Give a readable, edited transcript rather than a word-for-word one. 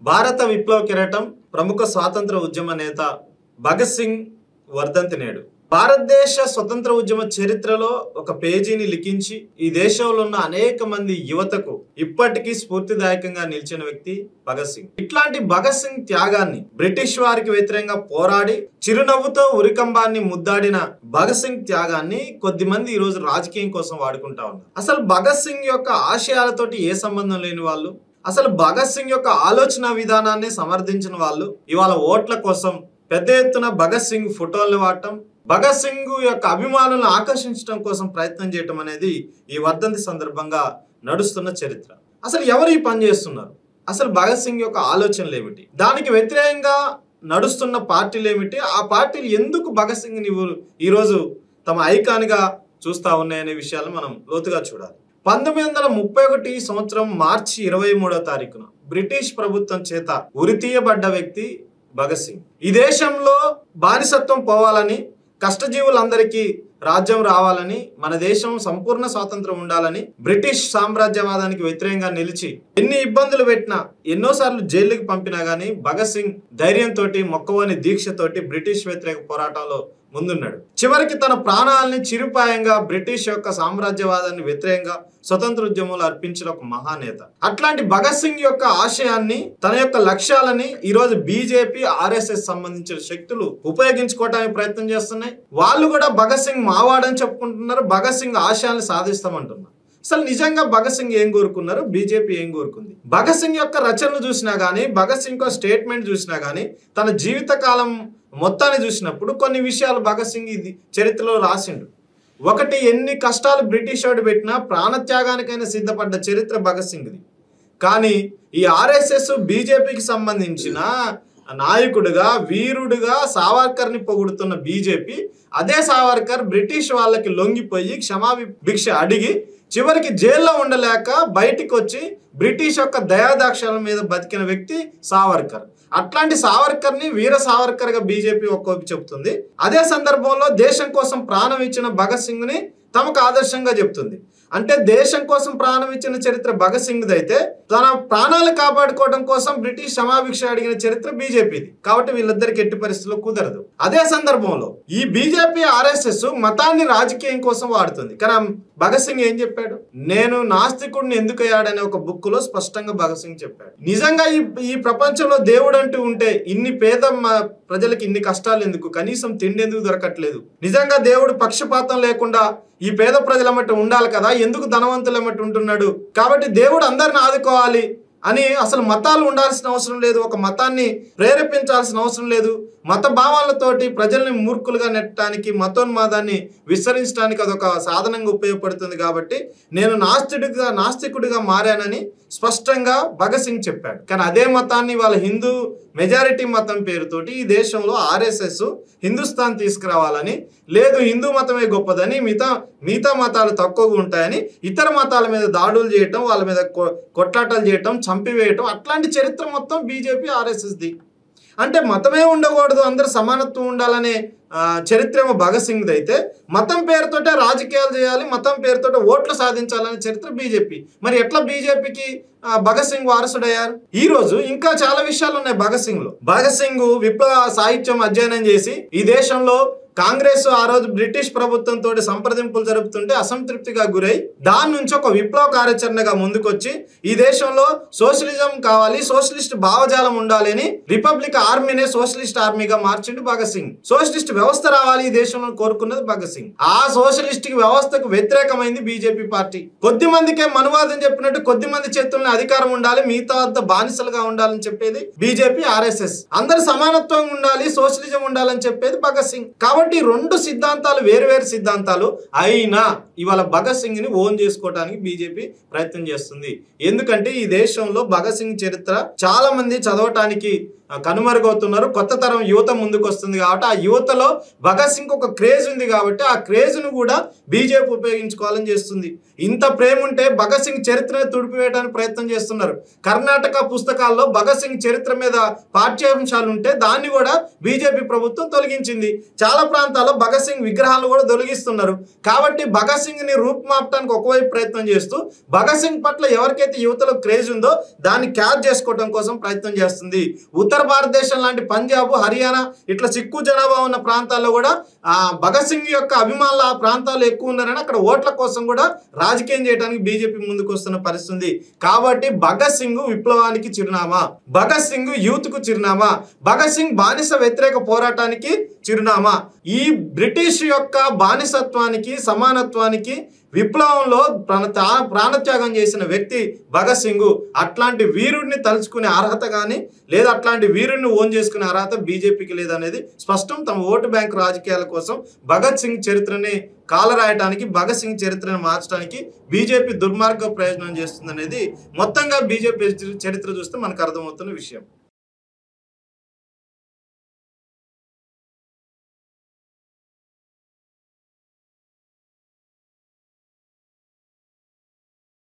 భారత విప్లవ కిరీటం ప్రముఖ స్వాతంత్ర ఉద్యమ నేత భగత్ సింగ్ వర్ధంతి నేడు. భారతదేశ స్వతంత్ర ఉద్యమ చరిత్రలో ఒక పేజీని లిఖించి ఈ దేశంలో ఉన్న అనేక మంది యువతకు ఇప్పటికీ స్ఫూర్తిదాయకంగా నిలిచిన వ్యక్తి భగత్ సింగ్. ఇట్లాంటి భగత్ సింగ్ త్యాగాన్ని, బ్రిటిష్ వారికి వ్యతిరేకంగా పోరాడి చిరునవ్వుతో ఉరికంబాన్ని ముద్దాడిన భగత్ సింగ్ త్యాగాన్ని కొద్దిమంది ఈ రోజు రాజకీయం కోసం వాడుకుంటా ఉన్నారు. అసలు భగత్ సింగ్ యొక్క ఆశయాలతోటి ఏ సంబంధం లేని వాళ్ళు, అసలు భగత్ సింగ్ యొక్క ఆలోచన విధానాన్ని సమర్థించిన వాళ్ళు ఇవాళ ఓట్ల కోసం పెద్ద ఎత్తున భగత్ సింగ్ ఫోటోలను వాడటం, భగత్ సింగ్ యొక్క అభిమానులను ఆకర్షించడం కోసం ప్రయత్నం చేయటం అనేది ఈ వర్ధంతి సందర్భంగా నడుస్తున్న చరిత్ర. అసలు ఎవరు ఈ పని చేస్తున్నారు? అసలు భగత్ సింగ్ యొక్క ఆలోచనలు ఏమిటి? దానికి వ్యతిరేకంగా నడుస్తున్న పార్టీలు ఏమిటి? ఆ పార్టీలు ఎందుకు భగత్ సింగ్ ని ఈరోజు తమ ఐకాన్ గా చూస్తా ఉన్నాయనే విషయాలు మనం లోతుగా చూడాలి. 1931 సంవత్సరం మార్చి 23వ తారీఖున బ్రిటిష్ ప్రభుత్వం చేత ఉరితీయబడ్డ వ్యక్తి భగత్ సింగ్. ఈ దేశంలో బానిసత్వం పోవాలని, కష్టజీవులందరికీ రాజ్యం రావాలని, మన దేశం సంపూర్ణ స్వాతంత్రం ఉండాలని బ్రిటిష్ సామ్రాజ్యవాదానికి వ్యతిరేకంగా నిలిచి ఎన్ని ఇబ్బందులు పెట్టినా, ఎన్నోసార్లు జైలుకి పంపినా గానీ భగత్ సింగ్ ధైర్యంతో, మొక్కవని దీక్షతోటి బ్రిటిష్ వ్యతిరేక పోరాటంలో ముందున్నాడు. చివరికి తన ప్రాణాలని చిరుపాయంగా బ్రిటిష్ యొక్క సామ్రాజ్యవాదాన్ని వ్యతిరేకంగా స్వతంత్ర ఉద్యమంలో అర్పించిన ఒక మహానేత. అట్లాంటి భగత్ సింగ్ యొక్క ఆశయాన్ని, తన యొక్క లక్ష్యాలని ఈరోజు బీజేపీ, ఆర్ఎస్ఎస్ సంబంధించిన శక్తులు ఉపయోగించుకోవడానికి ప్రయత్నం చేస్తున్నాయి. వాళ్ళు కూడా భగత్ సింగ్ మావాడని చెప్పుకుంటున్నారు, భగత్ సింగ్ ఆశయాన్ని సాధిస్తామంటున్నారు. అసలు నిజంగా భగత్ సింగ్ ఏం కోరుకున్నారు? బీజేపీ ఏం కోరుకుంది? భగత్ సింగ్ యొక్క రచనలు చూసినా గానీ, భగత్ సింగ్ యొక్క స్టేట్మెంట్ చూసినా గానీ, తన జీవితకాలం మొత్తాన్ని చూసినప్పుడు కొన్ని విషయాలు భగత్ సింగ్ ఇది చరిత్రలో రాసిండు. ఒకటి, ఎన్ని కష్టాలు బ్రిటిష్ వాడు పెట్టినా ప్రాణత్యాగానికైనా సిద్ధపడ్డ చరిత్ర భగత్ సింగ్ది. కానీ ఈ ఆర్ఎస్ఎస్, బీజేపీకి సంబంధించిన నాయకుడిగా, వీరుడిగా సావర్కర్ని పొగుడుతున్న బీజేపీ, అదే సావర్కర్ బ్రిటిష్ వాళ్ళకి లొంగిపోయి క్షమాభిక్ష అడిగి చివరికి జైల్లో ఉండలేక బయటికి వచ్చి బ్రిటిష్ యొక్క దయాదాక్షల మీద బతికిన వ్యక్తి సావర్కర్. అట్లాంటి సావర్కర్ని వీర సావర్కర్ గా బీజేపీ ఒక్కోపి చెప్తుంది. అదే సందర్భంలో దేశం కోసం ప్రాణం ఇచ్చిన భగత్ సింగ్ ని తమకు ఆదర్శంగా చెప్తుంది. అంటే దేశం కోసం ప్రాణం ఇచ్చిన చరిత్ర భగత్ సింగ్ అయితే, తన ప్రాణాలు కాపాడుకోవడం కోసం బ్రిటిష్ క్షమాభిక్ష అడిగిన చరిత్ర బీజేపీది. కాబట్టి వీళ్ళిద్దరికి ఎట్టి పరిస్థితుల్లో కుదరదు. అదే సందర్భంలో ఈ బీజేపీ, ఆర్ఎస్ఎస్ మతాన్ని రాజకీయం కోసం వాడుతుంది. కానీ భగత్ సింగ్ ఏం చెప్పాడు? నేను నాస్తికుడిని ఎందుకు అయ్యాడనే ఒక బుక్ లో స్పష్టంగా భగత్ సింగ్ చెప్పాడు. నిజంగా ఈ ప్రపంచంలో దేవుడు అంటూ ఉంటే ఇన్ని పేద ప్రజలకు ఇన్ని కష్టాలు ఎందుకు? కనీసం తిండి ఎందుకు దొరకట్లేదు? నిజంగా దేవుడు పక్షపాతం లేకుండా ఈ పేద ప్రజల మట్టి ఉండాలి కదా, ఎందుకు ధనవంతుల మట్టి ఉంటున్నాడు? కాబట్టి దేవుడు అందరిని ఆదుకోవాలి అని అసలు మతాలు ఉండాల్సిన అవసరం లేదు, ఒక మతాన్ని ప్రేరేపించాల్సిన అవసరం లేదు. మత భావాలతోటి ప్రజల్ని మూర్ఖులుగా నెట్టడానికి, మతోన్మాదాన్ని విస్తరించడానికి అదొక సాధనంగా ఉపయోగపడుతుంది. కాబట్టి నేను నాస్తికుడిగా మారానని స్పష్టంగా భగత్ సింగ్ చెప్పాడు. కానీ అదే మతాన్ని వాళ్ళ హిందూ మెజారిటీ మతం పేరుతోటి ఈ దేశంలో ఆర్ఎస్ఎస్ హిందుస్థాన్ తీసుకురావాలని, లేదు హిందూ మతమే గొప్పదని, మిగతా మతాలు తక్కువగా ఉంటాయని ఇతర మతాల మీద దాడులు చేయటం, వాళ్ళ మీద కొట్లాటలు చేయటం, చంపివేయటం, అట్లాంటి చరిత్ర మొత్తం బీజేపీ, ఆర్ఎస్ఎస్ది. అంటే మతమే ఉండకూడదు, అందరూ సమానత్వం ఉండాలనే చరిత్ర ఏమో భగత్ సింగ్ది అయితే, మతం పేరుతోటే రాజకీయాలు చేయాలి, మతం పేరుతోటే ఓట్లు సాధించాలనే చరిత్ర బీజేపీ. మరి ఎట్లా బీజేపీకి భగత్ సింగ్ వారసుడయ్యారు? ఈ రోజు ఇంకా చాలా విషయాలు ఉన్నాయి భగత్ సింగ్ లో. భగత్ సింగ్ విప్లవ సాహిత్యం అధ్యయనం చేసి ఈ దేశంలో కాంగ్రెస్ ఆ రోజు బ్రిటిష్ ప్రభుత్వంతో సంప్రదింపులు జరుపుతుంటే అసంతృప్తిగా గురై దాని నుంచి ఒక విప్లవ కార్యాచరణగా ముందుకొచ్చి ఈ దేశంలో సోషలిజం కావాలి, సోషలిస్ట్ భావజాలం ఉండాలి అని రిపబ్లిక్ ఆర్మీనే సోషలిస్ట్ ఆర్మీగా మార్చిండు భగత్ సింగ్. సోషలిస్ట్ వ్యవస్థ రావాలి ఈ దేశంలో కోరుకున్నది భగత్ సింగ్. ఆ సోషలిస్ట్ వ్యవస్థకు వ్యతిరేకమైంది బీజేపీ పార్టీ. కొద్ది మందికే మనువాదం చెప్పినట్టు కొద్ది మంది చేతుల్లో అధికారం ఉండాలి, మిగతా అంతా బానిసలుగా ఉండాలని చెప్పేది బీజేపీ, ఆర్ఎస్ఎస్. అందరు సమానత్వం ఉండాలి, సోషలిజం ఉండాలని చెప్పేది భగత్ సింగ్. కాబట్టి రెండు సిద్ధాంతాలు వేరు సిద్ధాంతాలు అయినా ఇవాళ భగత్ సింగ్ ని ఓన్ చేసుకోవడానికి బీజేపీ ప్రయత్నం చేస్తుంది. ఎందుకంటే ఈ దేశంలో భగత్ సింగ్ చరిత్ర చాలా మంది చదవటానికి కనుమరుగవుతున్నారు. కొత్త తరం యువత ముందుకు వస్తుంది కాబట్టి ఆ యువతలో భగత్ సింగ్ ఒక క్రేజ్ ఉంది కాబట్టి ఆ క్రేజ్ ను కూడా బీజేపీ ఉపయోగించుకోవాలని చేస్తుంది. ఇంత ప్రేమ ఉంటే భగత్ సింగ్ చరిత్రను తుడిపివేయడానికి ప్రయత్నం చేస్తున్నారు. కర్ణాటక పుస్తకాల్లో భగత్ సింగ్ చరిత్ర మీద పాఠ్యాంశాలు ఉంటే దాన్ని కూడా బీజేపీ ప్రభుత్వం తొలగించింది. చాలా ప్రాంతాల్లో భగత్ సింగ్ విగ్రహాలు కూడా తొలగిస్తున్నారు. కాబట్టి భగత్ సింగ్ ని రూపుమాపడానికి ఒకవైపు ప్రయత్నం చేస్తూ భగత్ సింగ్ పట్ల ఎవరికైతే యువతలో క్రేజ్ ఉందో దాన్ని క్యాచ్ చేసుకోవడం కోసం ప్రయత్నం చేస్తుంది. ఉత్తర భారతదేశం లాంటి పంజాబ్, హర్యానా ఇట్లా సిక్కు జనాభా ఉన్న ప్రాంతాల్లో కూడా భగత్ సింగ్ యొక్క అభిమానులు ఆ ప్రాంతాల్లో ఎక్కువ ఉన్నారని అక్కడ ఓట్ల కోసం కూడా రాజకీయం చేయడానికి బీజేపీ ముందుకు వస్తున్న పరిస్థితి. కాబట్టి భగత్ సింగ్ విప్లవానికి చిరునామా, భగత్ సింగ్ యూత్ కు చిరునామా, భగత్ సింగ్ బానిస వ్యతిరేక పోరాటానికి చిరునామా. ఈ బ్రిటిష్ యొక్క బానిసత్వానికి, సమానత్వానికి, విప్లవంలో ప్రాణత్యాగం చేసిన వ్యక్తి భగత్ సింగ్. అట్లాంటి వీరుడిని తలుచుకునే అర్హత కానీ లేదా అట్లాంటి వీరుడిని ఓన్ చేసుకునే అర్హత బీజేపీకి లేదనేది స్పష్టం. తమ ఓటు బ్యాంక్ రాజకీయాల కోసం భగత్ సింగ్ చరిత్రని కాలరాయటానికి, భగత్ సింగ్ చరిత్రను మార్చడానికి బీజేపీ దుర్మార్గ ప్రయోజనం చేస్తుందనేది మొత్తంగా బీజేపీ చరిత్ర చూస్తే మనకు అర్థమవుతున్న విషయం.